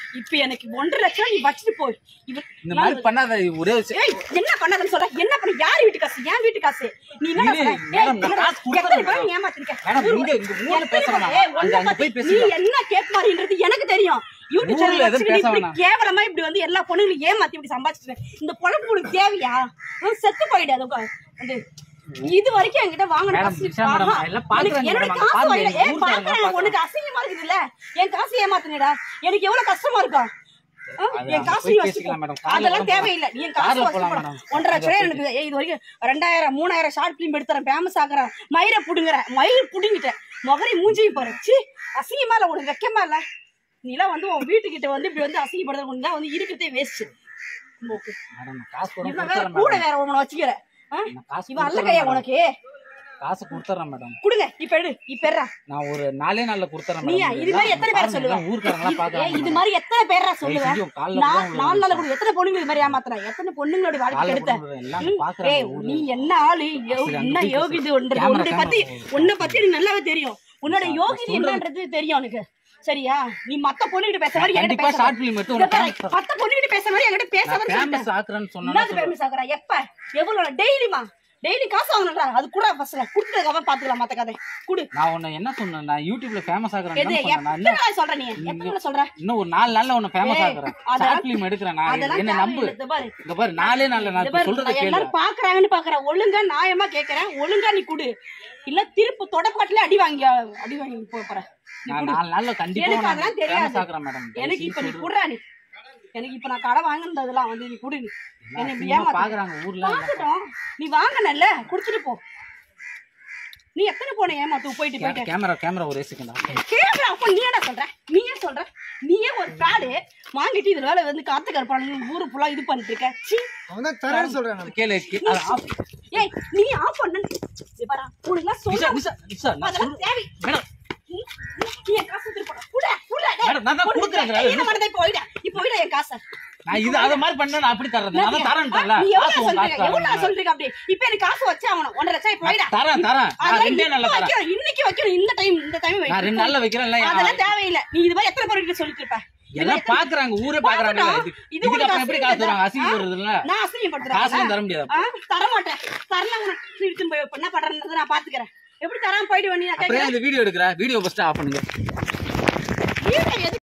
இப்ப எனக்கு 1.5 லட்சம் நீ வச்சிட்டு போய் இந்த மாதிரி பண்ணாத ஒரே என்ன பண்ணாதன்னு சொல்ற என்ன பண்ண யார் வீட்டு காசு என் வீட்டு காசு நீ என்ன என்ன கேப் மாதிரின்றது எனக்கு தெரியும் யூடியூப் சேனல் கேவலமா இப்படி வந்து எல்லா பொண்ணுங்களும் ஏமாத்தி இப்படி சம்பாதிச்சிட்டு இந்த பொழப்பு உனக்கு தேவையா செத்து போயிடாது வந்து இது வரைக்கும் என்கிட்ட வாங்கின உனக்கு அசிங்கமா இருக்குது இல்ல என் காசு ஏமாத்தினடா எனக்கு எவ்வளவு கஷ்டமா இருக்கும் என் காசு அதெல்லாம் தேவையில்லை நீ என் காசு 1.5 லட்சம் எனக்கு இது வரைக்கும் 2000 3000 ஷார்ட் பிலிம் எடுத்துறேன் ஃபேமஸ் ஆகுறேன் மயிரை புடுங்குறேன் மயிர் புடுங்கிட்டேன் முகரை மூஞ்சியும் போறேன் சி அசிங்கமா இல்ல உனக்கு வெக்கமா இல்ல நீலாம் வந்து உன் வீட்டுக்கிட்ட வந்து இப்படி வந்து அசிங்கப்படுறது உனக்கு வந்து இருக்கிறதே வேஸ்ட் கூட வேற ஒண்ணு வச்சுக்கிற இவன் அல்ல கையா உனக்கு காசு கொடுத்துறேன் மேடம் குடுங்க இப்ப எடு இப்ப எறா நான் ஒரு 4 நாள்ல கொடுத்துறேன் நீ இது மாதிரி எத்தனை பேர் சொல்லுவ ஊர்க்காரங்க பாக்குறாங்க இது மாதிரி எத்தனை பேரா சொல்லுவ நான் 4 நாள்ல கூட எத்தனை பொண்ணுங்க இது மாதிரி ஏமாத்துறா எத்தனை பொண்ணுங்களோட வாழ்க்கை கெடுத்த ஏய் நீ என்ன ஆளு என்ன யோகிது உன்னை பத்தி எனக்கு நல்லாவே தெரியும் உன்னோட யோகிது என்னன்றது தெரியும் எனக்கு சரியா நீ மத்த பொண்ணுகிட்ட பேச மாதிரி என்கிட்ட பேச ஷார்ட் ஃபிலிம் எடுத்து மத்த பொண்ணுகிட்ட பேச மாதிரி என்கிட்ட பேச மாதிரி ஃபேமஸ் ஆக்குறேன்னு சொன்னா ஃபேமஸ் ஆக்குறா எப்ப எவ்வளவு டெய்லிமா டெய்லி காசு வாங்கணும்டா அது கூட ஃபர்ஸ்ட்ல குடுத்ததுக்கு அப்புறம் பாத்துக்கலாம் மத்த கதை குடு நான் உன்னை என்ன சொன்னேன் நான் யூடியூப்ல ஃபேமஸ் ஆக்குறேன்னு நான் சொல்ற நீ எப்ப சொல்ற இன்னும் ஒரு 4 நாள்ல உன்னை ஃபேமஸ் ஆக்குறேன் ஷார்ட் ஃபிலிம் எடுக்கறேன் நான் என்ன நம்பு இந்த பாரு 4 நாள்ல நான் சொல்றத கேளு எல்லாரும் பாக்குறாங்கன்னு பாக்குறேன் ஒழுங்கா நியாயமா கேக்குறேன் ஒழுங்கா நீ குடு இல்ல திருப்பு தொடப்பாட்ல அடி வாங்கி போறேன் நான் 4 நாள்ல கண்டிப்பா நான் ஃபேமஸ் ஆக்குறேன் மேடம் எனக்கு இப்ப நீ குடுறா நீ எனக்கு இப்ப நான் கடை வாங்குனதெல்லாம் வந்து நீ குடு என்ன ஏமா பாக்குறாங்க ஊர்ல நீ வாங்கனல்ல குடிச்சிட்டு போ நீ எத்தனை போன ஏமாத்து போயிட்டு கேமரா ஒரு செகண்ட் கேமரா அப்ப நீ என்ன சொல்ற நீயே ஒரு ஃப்ராடு வாங்கிட்டு இதுல வேலை வந்து காத்து கருப்பானு ஊரு ஃபுல்லா இது பண்ணிட்டு இருக்க சீ அவன் தரேன்னு சொல்றாங்க கேளு ஏய் நீ ஆஃப் பண்ணு பாரா உனக்கு சொல்ல அதெல்லாம் தேவை மேடம் நீ காசு திருப்படா குடு மேடம் நான் தான் குடுக்குறேன் என்ன பண்ணதே போய்டா என் காசு நான் இது அத மாதிரி பண்ணா நான் அப்படி தரறேன் நான் தரேன்டல எவ்வளவு சொல்றீங்க அப்படி இப்போ எனக்கு காசு வச்சே ஆவணும் 1.5 லட்சம் போய்டா தரேன் நான் ரெண்டே நாள்ல தரேன் இன்னைக்கு வைக்கிறேன் இந்த டைம் வை நான் 2 நாள்ல வைக்கிறேன் இல்ல அதெல்லாம் தேவையில்லை நீ இது மாதிரி எத்தனை பேருக்கு சொல்லிட்டு இருப்ப எல்லாம் பாக்குறாங்க ஊரே பாக்குறாங்க இதுக்கு அப்புறம் எப்படி காசு தருவாங்க அசிங்க வருதுல நான் அசிங்க பண்றேன் காசு தர முடியாது தர மாட்டேன் தரல உனக்கு இழுத்து போய் என்ன பண்றேன்னு நான் பாத்துக்கறேன் எப்படி தராம போய்டு வண்ணி நான் இந்த வீடியோ எடுக்கற வீடியோ ஃபர்ஸ்ட் ஆஃப் பண்ணுங்க